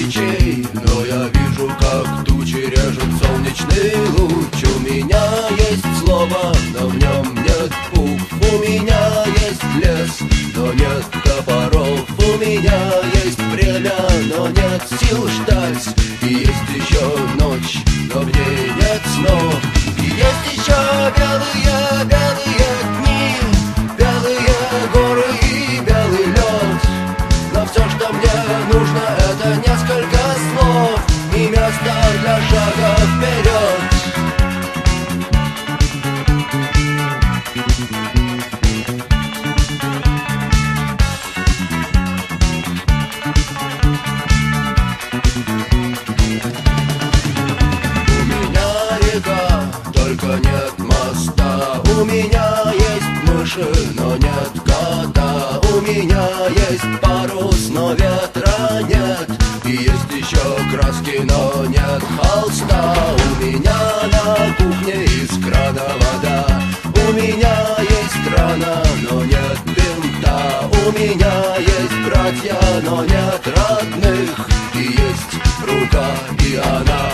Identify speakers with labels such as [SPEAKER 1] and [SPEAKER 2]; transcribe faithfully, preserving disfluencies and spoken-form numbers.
[SPEAKER 1] свечей, но я вижу, как тучи режут солнечный луч. У меня есть слово, но в нем нет букв. У меня есть лес, но нет топоров. У меня есть время, но нет сил ждать. И есть еще ночь, но в ней нет снов. И есть еще белые, белые дни, белые горы и белый лед. Но все, что мне нужно, это несколько слов и место для шага вперед. У меня река, только нет моста. У меня есть мыши, но нет кота. У меня есть парус, но ветра нет. И есть еще краски, но нет холста. У меня на кухне из крана вода. У меня есть рана, но нет бинта. У меня есть братья, но нет родных. И есть рука, и она